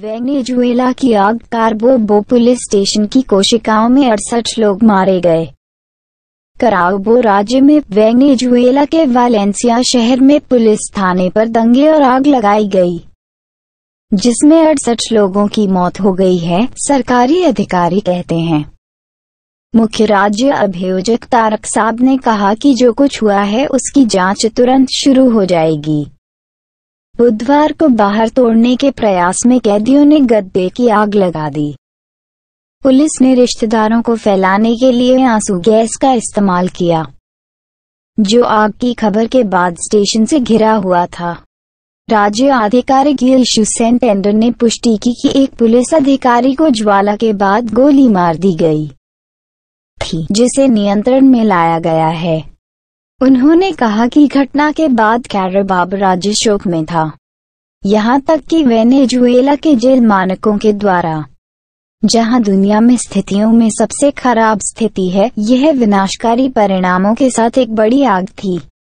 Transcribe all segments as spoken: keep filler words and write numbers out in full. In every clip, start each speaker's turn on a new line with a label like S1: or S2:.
S1: Venezuela की आग। कारबोबो police station की कोशिकाओं में अड़सठ लोग मारे गए। कराबो राज्य में वेनेजुएला के वालेंसिया शहर में पुलिस थाने पर दंगे और आग लगाई गई, जिसमें अड़सठ लोगों की मौत हो गई है, सरकारी अधिकारी कहते हैं। मुख्य राज्य अभियोजक तारक साहब ने कहा कि जो कुछ हुआ है उसकी जांच तुरंत शुरू हो जाएगी। बुधवार को बाहर तोड़ने के प्रयास में कैदियों ने गद्दे की आग लगा दी। पुलिस ने रिश्तेदारों को फैलाने के लिए आंसू गैस का इस्तेमाल किया, जो आग की खबर के बाद स्टेशन से घिरा हुआ था। राज्य आधिकारिक यीशु सेंटेंडर ने पुष्टि की कि एक पुलिस अधिकारी को ज्वाला के बाद गोली मार दी गई थी, जिसे नियंत्रण में लाया गया है। उन्होंने कहा कि घटना के बाद कैराबाबो राज्य शोक में था, यहां तक कि वेनेजुएला के जेल मानकों के द्वारा, जहां दुनिया में स्थितियों में सबसे खराब स्थिति है, यह विनाशकारी परिणामों के साथ एक बड़ी आग थी।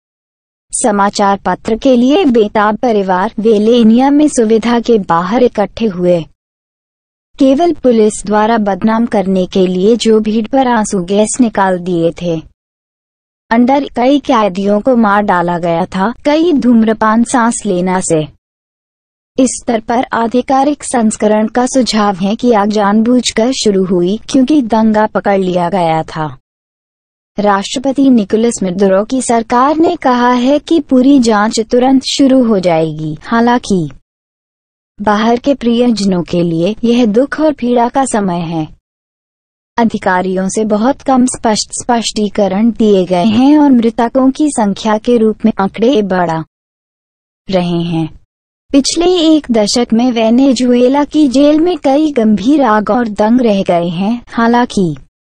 S1: समाचार पत्र के लिए बेताब परिवार वेलेनिया में सुविधा के बाहर इकट्ठे हुए, केवल पुलिस द्वारा बदनाम करने के लिए, जो भीड़ पर आंसू गैस निकाल दिए थे। अंदर कई कैदियों को मार डाला गया था, कई धूम्रपान सांस लेना से। इस स्तर पर आधिकारिक संस्करण का सुझाव है कि आग जानबूझकर शुरू हुई क्योंकि दंगा पकड़ लिया गया था। राष्ट्रपति निकोलस मदुरो की सरकार ने कहा है कि पूरी जांच तुरंत शुरू हो जाएगी। हालांकि बाहर के प्रियजनों के लिए यह दुख और पीड़ा का समय है। अधिकारियों से बहुत कम स्पष्ट स्पष्टीकरण दिए गए हैं और मृतकों की संख्या के रूप में आंकड़े बढ़ा रहे हैं। पिछले एक दशक में वेनेजुएला की जेल में कई गंभीर आग और दंग रह गए हैं। हालांकि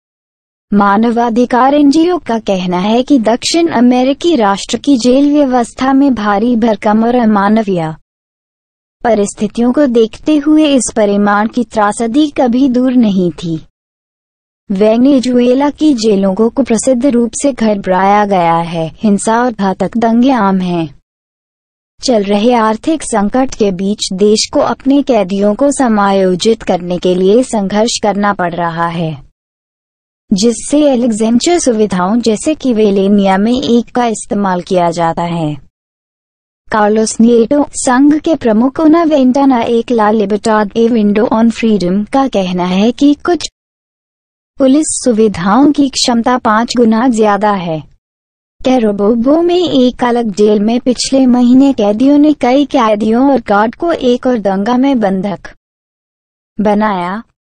S1: मानवाधिकार एनजीओ का कहना है कि दक्षिण अमेरिकी राष्ट्र की जेल व्यवस्था में भारी भरकम और अमानवीय परिस्थितियों को देखते हुए इस परिमाण की त्रासदी कभी दूर नहीं थी। वेनेजुएला की जेलों को प्रसिद्ध रूप से घबराया गया है। हिंसा और घातक दंगे आम हैं। चल रहे आर्थिक संकट के बीच देश को अपने कैदियों को समायोजित करने के लिए संघर्ष करना पड़ रहा है, जिससे एलेक्जेंचर सुविधाओं जैसे कि वेलेनिया में एक का इस्तेमाल किया जाता है। कार्लोस निएटो, संघ के प्रमुख उना वेंटाना एक ला लिबर्टाड ए विंडो ऑन फ्रीडम का कहना है कि कुछ पुलिस सुविधाओं की क्षमता पाँच गुना ज्यादा है। कैराबोबो में एक अलग जेल में पिछले महीने कैदियों ने कई कैदियों और गार्ड को एक और दंगा में बंधक बनाया।